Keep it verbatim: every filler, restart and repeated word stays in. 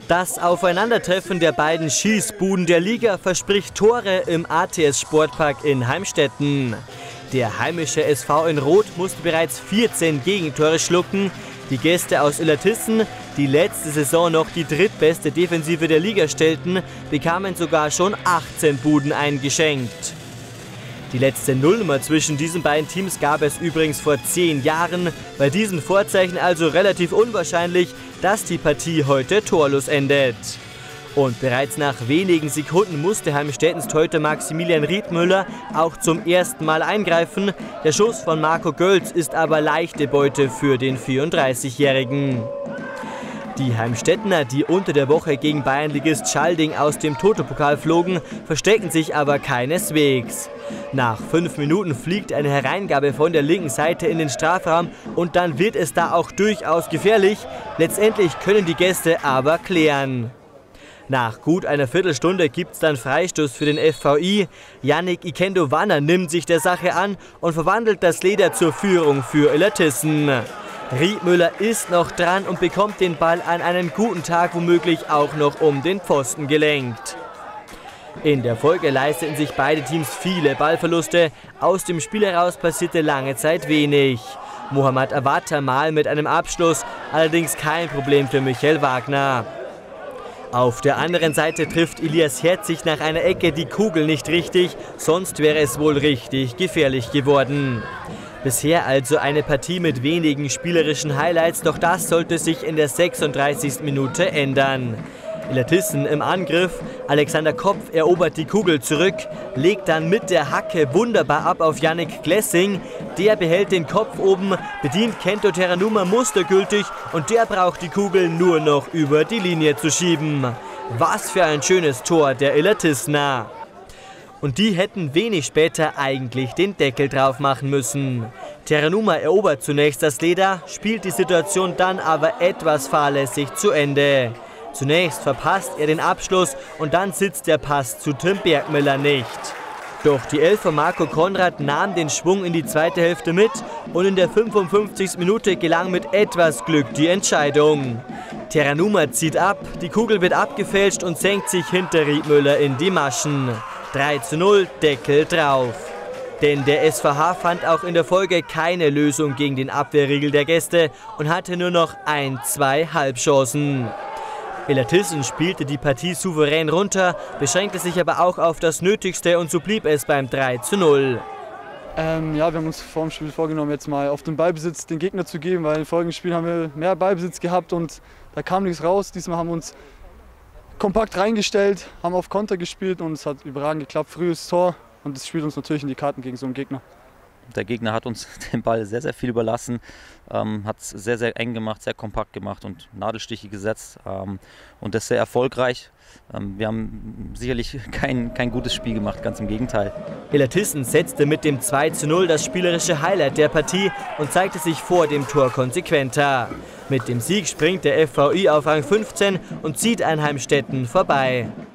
Das Aufeinandertreffen der beiden Schießbuden der Liga verspricht Tore im A T S-Sportpark in Heimstetten. Der heimische S V in Rot musste bereits vierzehn Gegentore schlucken. Die Gäste aus Illertissen, die letzte Saison noch die drittbeste Defensive der Liga stellten, bekamen sogar schon achtzehn Buden eingeschenkt. Die letzte Nullnummer zwischen diesen beiden Teams gab es übrigens vor zehn Jahren. Bei diesen Vorzeichen also relativ unwahrscheinlich, dass die Partie heute torlos endet. Und bereits nach wenigen Sekunden musste Heimstettens Torhüter Maximilian Riedmüller auch zum ersten Mal eingreifen. Der Schuss von Marco Gölz ist aber leichte Beute für den vierunddreißigjährigen. Die Heimstettener, die unter der Woche gegen Bayernligist Schalding aus dem Toto-Pokal flogen, verstecken sich aber keineswegs. Nach fünf Minuten fliegt eine Hereingabe von der linken Seite in den Strafraum und dann wird es da auch durchaus gefährlich. Letztendlich können die Gäste aber klären. Nach gut einer Viertelstunde gibt es dann Freistoß für den F V I. Yannick Ikendo-Wanner nimmt sich der Sache an und verwandelt das Leder zur Führung für Illertissen. Riedmüller ist noch dran und bekommt den Ball an einem guten Tag womöglich auch noch um den Pfosten gelenkt. In der Folge leisteten sich beide Teams viele Ballverluste. Aus dem Spiel heraus passierte lange Zeit wenig. Mohammad Awata mal mit einem Abschluss, allerdings kein Problem für Michael Wagner. Auf der anderen Seite trifft Elias Herzig nach einer Ecke die Kugel nicht richtig, sonst wäre es wohl richtig gefährlich geworden. Bisher also eine Partie mit wenigen spielerischen Highlights, doch das sollte sich in der sechsunddreißigsten Minute ändern. Illertissen im Angriff, Alexander Kopf erobert die Kugel zurück, legt dann mit der Hacke wunderbar ab auf Yannick Glessing. Der behält den Kopf oben, bedient Kento Terranuma mustergültig und der braucht die Kugel nur noch über die Linie zu schieben. Was für ein schönes Tor der Illertissener. Und die hätten wenig später eigentlich den Deckel drauf machen müssen. Terranuma erobert zunächst das Leder, spielt die Situation dann aber etwas fahrlässig zu Ende. Zunächst verpasst er den Abschluss und dann sitzt der Pass zu Tim Bergmüller nicht. Doch die Elf von Marco Konrad nahm den Schwung in die zweite Hälfte mit und in der fünfundfünfzigsten Minute gelang mit etwas Glück die Entscheidung. Terranuma zieht ab, die Kugel wird abgefälscht und senkt sich hinter Riedmüller in die Maschen. drei zu null, Deckel drauf. Denn der S V H fand auch in der Folge keine Lösung gegen den Abwehrriegel der Gäste und hatte nur noch ein, zwei Halbchancen. Illertissen spielte die Partie souverän runter, beschränkte sich aber auch auf das Nötigste und so blieb es beim drei zu null. Ähm, ja, wir haben uns vor dem Spiel vorgenommen, jetzt mal auf den Ballbesitz den Gegner zu geben, weil im folgenden Spiel haben wir mehr Ballbesitz gehabt und da kam nichts raus. Diesmal haben wir uns kompakt reingestellt, haben auf Konter gespielt und es hat überragend geklappt. Frühes Tor und das spielt uns natürlich in die Karten gegen so einen Gegner. Der Gegner hat uns den Ball sehr, sehr viel überlassen, ähm, hat es sehr, sehr eng gemacht, sehr kompakt gemacht und Nadelstiche gesetzt ähm, und das sehr erfolgreich. Ähm, wir haben sicherlich kein, kein gutes Spiel gemacht, ganz im Gegenteil. Illertissen setzte mit dem zwei zu null das spielerische Highlight der Partie und zeigte sich vor dem Tor konsequenter. Mit dem Sieg springt der F V I auf Rang fünfzehn und zieht an Heimstetten vorbei.